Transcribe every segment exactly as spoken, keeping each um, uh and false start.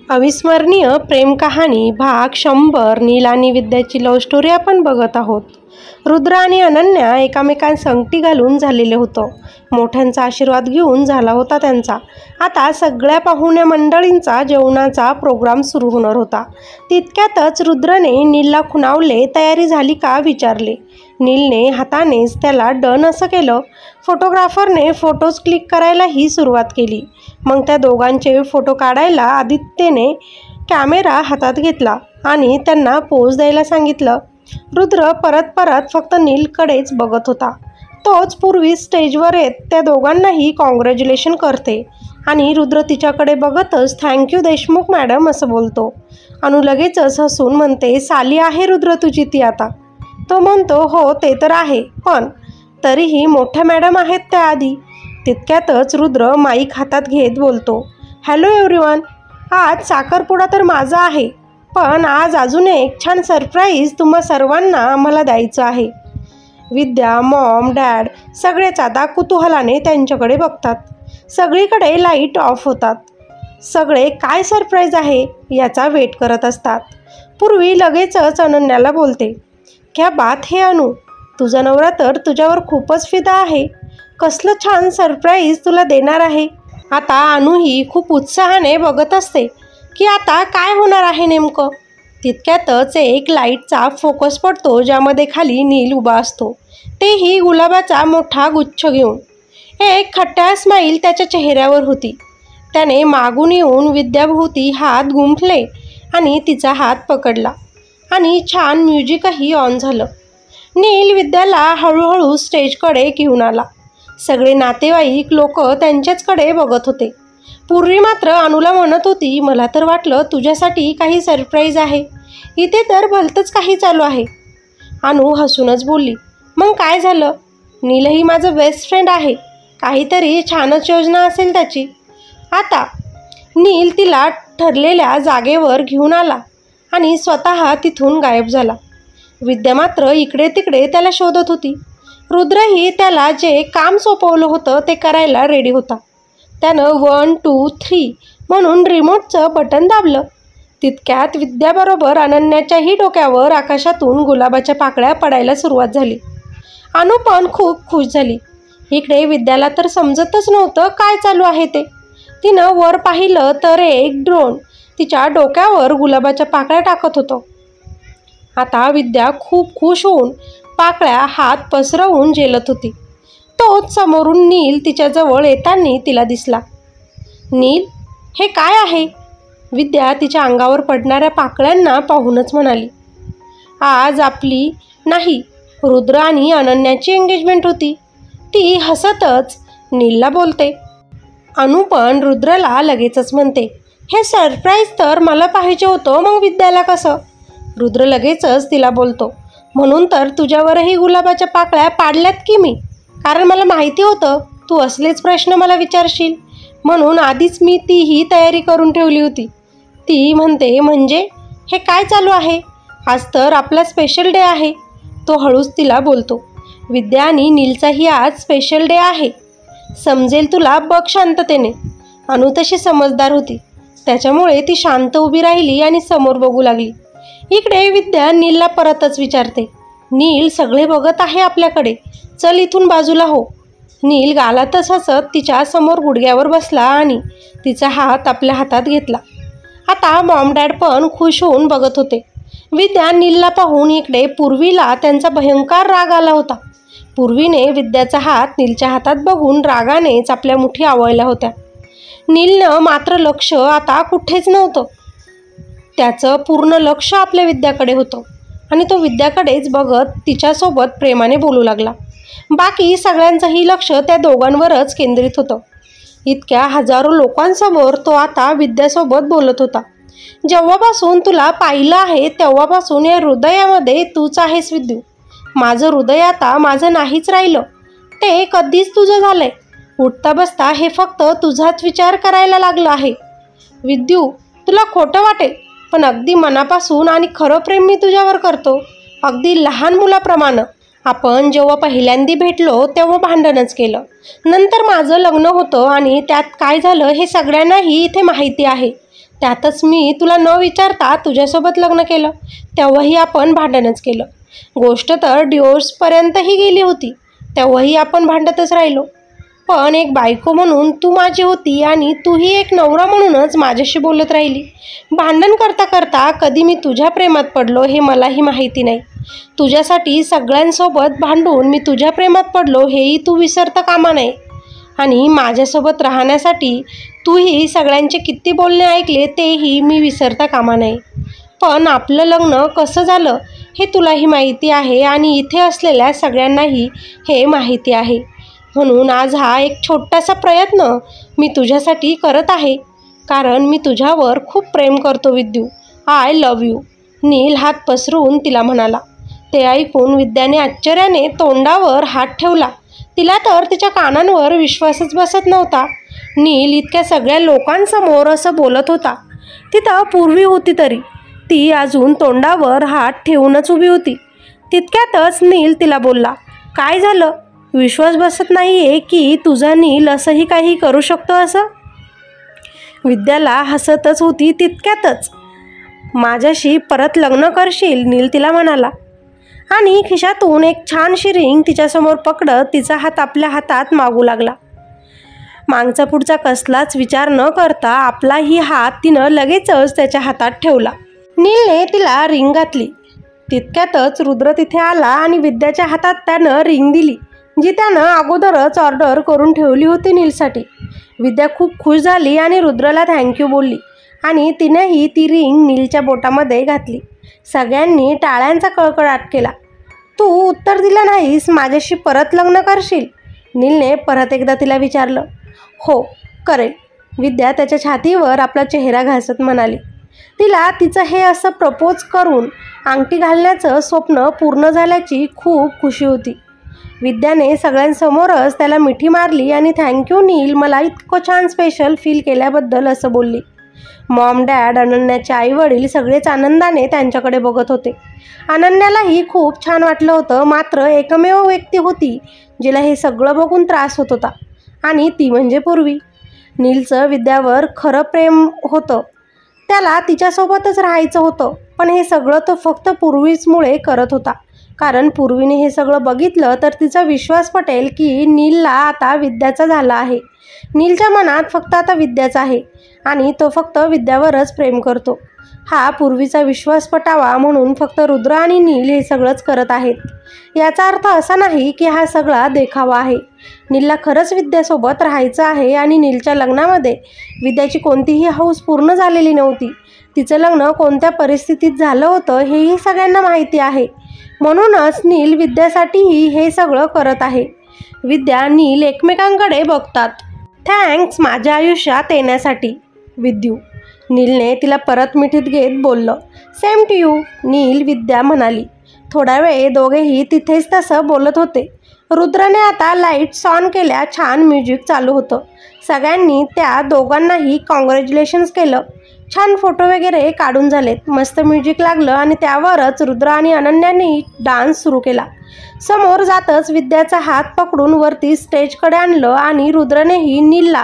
अविस्मरणीय प्रेम कहाणी भाग शंभर नील आणि विद्याची लव्ह स्टोरी आपण बघत आहोत. रुद्र आणि अनन्या एकामेकांसंगती घालून झालेले होतं. मोठ्यांचा आशीर्वाद घेऊन झाला होता त्यांचा. आता सगळ्या पाहुण्या मंडळींचा जेवणाचा प्रोग्राम सुरू होणार होता. तितक्यातच रुद्रने नीलला खुणावले. तयारी झाली का विचारले. नीलने हातानेच त्याला डन असं केलं. फोटोग्राफरने फोटोज क्लिक करायलाही सुरुवात केली. मग त्या दोघांचे फोटो काढायला आदित्यने कॅमेरा हातात घेतला आणि त्यांना पोज द्यायला सांगितलं. रुद्र परत परत फक्त नीलकडेच बघत होता. तोच पूर्वी स्टेजवर येत त्या दोघांनाही कॉंग्रॅच्युलेशन करते आणि रुद्र तिच्याकडे बघतच थँक्यू देशमुख मॅडम असं बोलतो. अनु लगेचच हसून म्हणते, साली आहे रुद्र तुझी ती आता. तो म्हणतो, हो ते तर आहे, पण तरीही मोठ्या मॅडम आहेत त्या आधी. तितक्यातच रुद्र माईक हातात घेत बोलतो, हॅलो एव्हरीवन, आज साखरपुडा तर माझा आहे, पण आज अजून एक छान सरप्राईज तुम्हा सर्वांना आम्हाला द्यायचं आहे. विद्या, मॉम, डॅड सगळेच आता कुतूहलाने त्यांच्याकडे बघतात. सगळीकडे लाईट ऑफ होतात. सगळे काय सरप्राईज आहे याचा वेट करत असतात. पूर्वी लगेचच अनन्याला बोलते, क्या बात हे अनु, तुझा नवरा तर तुझ्यावर खूपच फिदा आहे. कसलं छान सरप्राईज तुला देणार आहे. आता अनुही खूप उत्साहाने बघत असते की आता काय होणार आहे नेमकं. तितक्यातच एक लाईटचा फोकस पडतो ज्यामध्ये खाली नील उभा असतो, तेही गुलाबाचा मोठा गुच्छ घेऊन. एक खट्ट्या स्माईल त्याच्या चेहऱ्यावर होती. त्याने मागून येऊन विद्याभोवती हात गुंफले आणि तिचा हात पकडला आणि छान म्युझिकही ऑन झालं. नील विद्याला हळूहळू स्टेजकडे घेऊन आला. सगळे नातेवाईक लोक त्यांच्याचकडे बघत होते. पूर्वी मात्र अनुला म्हणत होती, मला तर वाटलं तुझ्यासाठी काही सरप्राईज आहे, इथे तर भलतंच काही चालू आहे. अनु हसूनच बोलली, मग काय झालं, नीलही माझं बेस्ट फ्रेंड आहे, काहीतरी छानच योजना असेल त्याची. आता नील तिला ठरलेल्या जागेवर घेऊन आला आणि स्वतः तिथून गायब झाला. विद्या मात्र इकडे तिकडे त्याला शोधत होती. रुद्रही त्याला जे काम सोपवलं होतं ते करायला रेडी होता. त्यानं वन टू थ्री म्हणून रिमोटचं बटन दाबलं. तितक्यात विद्याबरोबर अनन्याच्याही डोक्यावर आकाशातून गुलाबाच्या पाकळ्या पडायला सुरुवात झाली. अनु पण खूप खुश झाली. इकडे विद्याला तर समजतच नव्हतं काय चालू आहे ते. तिनं वर पाहिलं तर एक ड्रोन तिच्या डोक्यावर गुलाबाच्या पाकळ्या टाकत होतो. आता विद्या खूप खुश होऊन पाकळ्या हात पसरवून झेलत होती. तोच समोरून नील तिच्याजवळ येताना तिला दिसला. नील, हे काय आहे? विद्या तिच्या अंगावर पडणाऱ्या पाकळ्यांना पाहूनच म्हणाली, आज आपली नाही, रुद्र आणि अनन्याची एंगेजमेंट होती. ती हसतच नीलला बोलते. अनु पण रुद्रला लगेचच म्हणते, हे सरप्राईज तर मला पाहिजे होतं, मग विद्याला कसं? रुद्र लगेचच तिला बोलतो, म्हणून तर तुझ्यावरही गुलाबाच्या पाकळ्या पाडल्यात की मी, कारण मला माहिती होतं तू असलेच प्रश्न मला विचारशील, म्हणून आधीच मी तीही तयारी करून ठेवली होती. ती म्हणते, म्हणजे हे काय चालू आहे? आज तर आपला स्पेशल डे आहे. तो हळूच तिला बोलतो, विद्या आणि नीलचाही आज स्पेशल डे आहे, समजेल तुला, बघ शांततेने. अनु तशी समजदार होती, त्याच्यामुळे ती शांत उभी राहिली आणि समोर बघू लागली. इकडे विद्या नीलला परतच विचारते, नील, सगळे बघत आहे आपल्याकडे, चल इथून बाजूला हो. नील गालातच हसत तिच्या समोर गुडघ्यावर बसला आणि तिचा हात आपल्या हातात घेतला. आता मॉम डॅड पण खुश होऊन बघत होते. विद्या नीलला पाहून इकडे पूर्वीला त्यांचा भयंकर राग आला होता. पूर्वीने विद्याचा हात नीलच्या हातात बघून रागानेच आपल्या मुठी आवळल्या होत्या. नीलनं मात्र लक्ष आता कुठेच नव्हतं. त्याचं पूर्ण लक्ष आपल्या विद्याकडे होतं आणि तो विद्याकडेच बघत तिच्यासोबत प्रेमाने बोलू लागला. बाकी सगळ्यांचंही लक्ष त्या दोघांवरच केंद्रित होतं. इतक्या हजारो लोकांसमोर तो आता विद्यासोबत बोलत होता. जेव्हापासून तुला पाहिलं आहे तेव्हापासून या हृदयामध्ये तूच आहेस विद्यू. माझं हृदय आता माझं नाहीच राहिलं, ते कधीच तुझं झालंय. उठता बसता हे फक्त तुझाच विचार करायला लागलं आहे. विद्यू, तुला खोटं वाटेल, पण अगदी मनापासून आणि खरं प्रेम मी तुझ्यावर करतो, अगदी लहान मुलाप्रमाणे. आपण जेव्हा पहिल्यांदा भेटलो तेव्हा भांडणच केलं, नंतर माझं लग्न होतं आणि त्यात काय झालं हे सगळ्यांनाही इथे माहिती आहे. त्यातच मी तुला न विचारता तुझ्यासोबत लग्न केलं, तेव्हाही आपण भांडणच केलं. गोष्ट तर डिवोर्सपर्यंतही गेली होती, तेव्हाही आपण भांडतच राहिलो. पण एक बायको म्हणून तू माझी होती आणि तूही एक नवरा म्हणूनच माझ्याशी बोलत राहिली. भांडण करता करता कधी मी तुझ्या प्रेमात पडलो हे मलाही माहिती नाही. तुझ्यासाठी सगळ्यांसोबत भांडून मी तुझ्या प्रेमात पडलो हेही तू विसरता कामा नये. आणि माझ्यासोबत राहण्यासाठी तूही सगळ्यांचे किती बोलणे ऐकले तेही मी विसरता कामा नये. पण आपलं लग्न कसं झालं हे तुलाही माहिती आहे आणि इथे असलेल्या सगळ्यांनाही हे माहिती आहे. म्हणून आज हा एक छोटासा प्रयत्न मी तुझ्यासाठी करत आहे, कारण मी तुझ्यावर खूप प्रेम करतो Vidyu. I love you. Neel हात पसरून तिला म्हणाला. ते ऐकून विद्याने आश्चर्याने तोंडावर हात ठेवला. तिला तर तिच्या कानांवर विश्वासच बसत नव्हता. नील इतक्या सगळ्या लोकांसमोर असं बोलत होता. तिथं पूर्वी होती तरी ती अजून तोंडावर हात ठेवूनच उभी होती. तितक्यातच नील तिला बोलला, काय झालं? विश्वास बसत नाही आहे की तुझा नील असंही काही करू शकतो असं? विद्याला हसतच होती. तितक्यातच माझ्याशी परत लग्न करशील? नील तिला म्हणाला आणि खिशातून एक छानशी रिंग तिच्यासमोर पकडत तिचा हात आपल्या हातात मागू लागला. मागचा पुढचा कसलाच विचार न करता आपलाही हात तिनं लगेचच त्याच्या हातात ठेवला. नीलने तिला रिंग घातली. तितक्यातच रुद्र तिथे आला आणि विद्याच्या हातात त्यानं रिंग दिली, जी त्यानं अगोदरच ऑर्डर करून ठेवली होती नीलसाठी. विद्या खूप खुश झाली आणि रुद्रला थँक्यू बोलली आणि तिनेही ती रिंग नीलच्या बोटामध्ये घातली. सगळ्यांनी टाळ्यांचा कळकळाट केला. तू उत्तर दिलं नाहीस, माझ्याशी परत लग्न करशील? नीलने परत एकदा तिला विचारलं. हो करेल, विद्या त्याच्या छातीवर आपला चेहरा घासत म्हणाली. तिला तिचं हे असं प्रपोज करून अंगठी घालण्याचं स्वप्न पूर्ण झाल्याची खूप खुशी होती. विद्याने सगळ्यांसमोरच त्याला मिठी मारली आणि थँक्यू नील, मला इतकं छान स्पेशल फील केल्याबद्दल असं बोलली. मॉम डॅड, अनन्याचे आईवडील सगळेच आनंदाने त्यांच्याकडे बघत होते. अनन्यालाही खूप छान वाटलं होतं. मात्र एकमेव व्यक्ती होती जिला हे सगळं बघून त्रास होत होता आणि ती म्हणजे पूर्वी. नीलचं विद्यावर खरं प्रेम होतं. त्याला तिच्यासोबतच राहायचं होतं. पण हे सगळं तो फक्त पूर्वीचमुळे करत होता. कारण पूर्वीने हे सगळं बघितलं तर तिचा विश्वास पटेल की नीलला आता विद्याचा झाला आहे. नीलच्या मनात फक्त आता विद्याचा आहे आणि तो फक्त विद्यावरच प्रेम करतो. हा पूर्वीचा विश्वास पटावा म्हणून फक्त रुद्र आणि नील हे सगळंच करत आहेत. याचा अर्थ असा नाही की हा सगळा देखावा आहे. नीलला खरंच विद्यासोबत राहायचं आहे आणि नीलच्या लग्नामध्ये विद्याची कोणतीही हौस पूर्ण झालेली नव्हती. तिचं लग्न कोणत्या परिस्थितीत झालं होतं हेही सगळ्यांना माहिती आहे. म्हणूनच नील विद्यासाठीही हे सगळं करत आहे. विद्या नील एकमेकांकडे बघतात. थँक्स माझ्या आयुष्यात येण्यासाठी विद्यू. नीलने तिला परत मिठीत घेत बोललं. Same to you Neel, Vidya म्हणाली. थोडा वेळ दोघेही तिथेच तसं बोलत होते. रुद्रने आता लाईट्स ऑन केल्या. छान म्युझिक चालू होतं. सगळ्यांनी त्या दोघांनाही कॉंग्रॅच्युलेशन्स केलं. छान फोटो वगैरे काढून झालेत. मस्त म्युझिक लागलं आणि त्यावरच रुद्र आणि अनन्यानेही डान्स सुरू केला. समोर जातच विद्याचा हात पकडून वरती स्टेजकडे आणलं आणि रुद्रनेही नीलला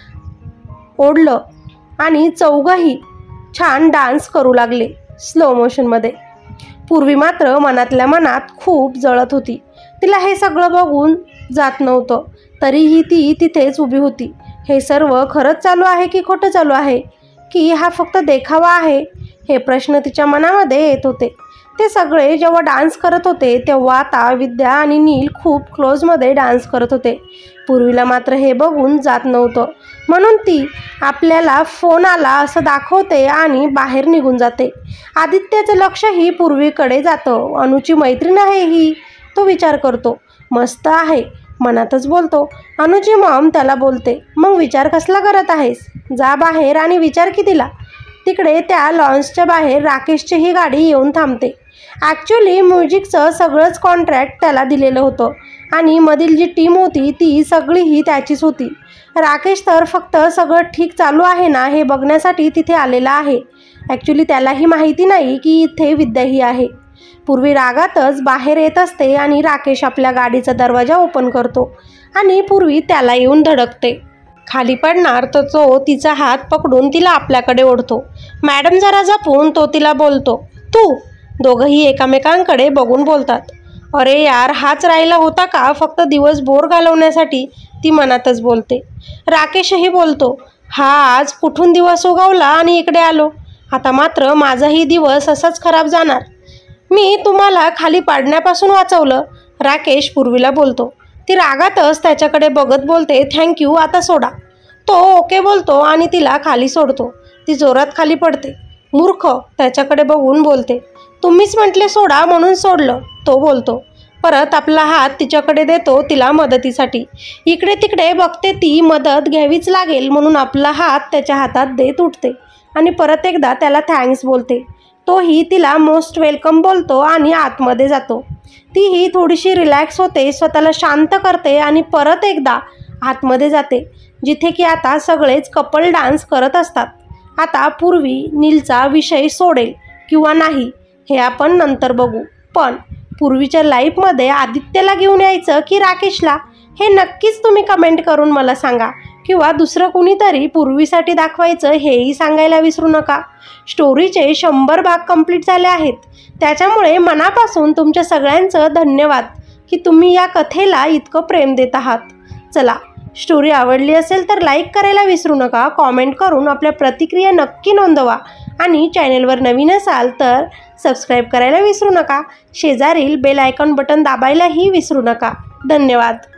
ओढलं आणि चौघंही छान डान्स करू लागले स्लो मोशनमध्ये. पूर्वी मात्र मनातल्या मनात खूप जळत होती. तिला हे सगळं बघून जात नव्हतं. तरीही ती तिथेच उभी होती. हे सर्व खरंच चालू आहे की खोटं चालू आहे, की हा फक्त देखावा आहे? हे प्रश्न तिच्या मनामध्ये येत होते. ते सगळे जेव्हा डान्स करत होते तेव्हा आता विद्या आणि नील खूप क्लोजमध्ये डान्स करत होते. पूर्वीला मात्र हे बघून जात नव्हतं. म्हणून ती आपल्याला फोन आला असं दाखवते आणि बाहेर निघून जाते. आदित्यचं लक्षही पूर्वीकडे जातं. अनुची मैत्रीण आहे ही, तो विचार करतो. मस्त आहे मनातच बोलतो. अनुची मॉम त्याला बोलते, मग विचार कसला करत आहेस? जा बाहेर आणि विचार की तिला. तिकडे त्या लॉन्सच्या बाहेर राकेशची ही गाडी येऊन थांबते. ॲक्च्युली म्युझिकचं सगळंच कॉन्ट्रॅक्ट त्याला दिलेलं होतं आणि मधील जी टीम होती ती सगळीही त्याचीच होती. राकेश तर फक्त सगळं ठीक चालू आहे ना हे बघण्यासाठी तिथे आलेला आहे. ॲक्च्युली त्यालाही माहिती नाही की इथे विद्याही आहे. पूर्वी रागातच बाहेर येत असते आणि राकेश आपल्या गाडीचा दरवाजा ओपन करतो आणि पूर्वी त्याला येऊन धडकते. खाली पडणार तर तो तिचा हात पकडून तिला आपल्याकडे ओढतो. मॅडम जरा जपून तो तिला बोलतो, तू. दोघंही एकमेकांकडे बघून बोलतात. अरे यार, हाच राहिला होता का फक्त दिवस बोर घालवण्यासाठी, ती मनातच बोलते. राकेशही बोलतो, हा आज कुठून दिवस उगवला आणि इकडे आलो. आता मात्र माझाही दिवस असाच खराब जाणार. मी तुम्हाला खाली पाडण्यापासून वाचवलं, राकेश पूर्वीला बोलतो. ती रागातच त्याच्याकडे बघत बोलते, थँक्यू, आता सोडा. तो ओके बोलतो आणि तिला खाली सोडतो. ती जोरात खाली पडते. मूर्ख, त्याच्याकडे बघून बोलते. तुम्हीच म्हटले सोडा म्हणून सोडलं, तो बोलतो. परत आपला हात तिच्याकडे देतो तिला मदतीसाठी. इकडे तिकडे बघते ती, मदत घ्यावीच लागेल म्हणून आपला हात त्याच्या हातात देत उठते आणि परत एकदा त्याला थँक्स बोलते. तोही तिला मोस्ट वेलकम बोलतो आणि आतमध्ये जातो. तीही थोडीशी रिलॅक्स होते, स्वतःला शांत करते आणि परत एकदा आतमध्ये जाते, जिथे की आता सगळेच कपल डान्स करत असतात. आता पूर्वी नीलचा विषय सोडेल किंवा नाही हे आपण नंतर बघू, पण पूर्वीच्या लाईफमध्ये आदित्यला घेऊन यायचं की राकेशला हे नक्कीच तुम्ही कमेंट करून मला सांगा, किंवा दुसरं कुणीतरी पूर्वीसाठी दाखवायचं हेही सांगायला विसरू नका. स्टोरीचे शंभर भाग कंप्लीट झाले आहेत, त्याच्यामुळे मनापासून तुमच्या सगळ्यांचं धन्यवाद की तुम्ही या कथेला इतकं प्रेम देत आहात. चला, स्टोरी आवडली असेल तर लाईक करायला विसरू नका, कॉमेंट करून आपल्या प्रतिक्रिया नक्की नोंदवा आणि चॅनेलवर नवीन असाल तर सबस्क्राईब करायला विसरू नका. शेजारील बेल आयकॉन बटन दाबायलाही विसरू नका. धन्यवाद.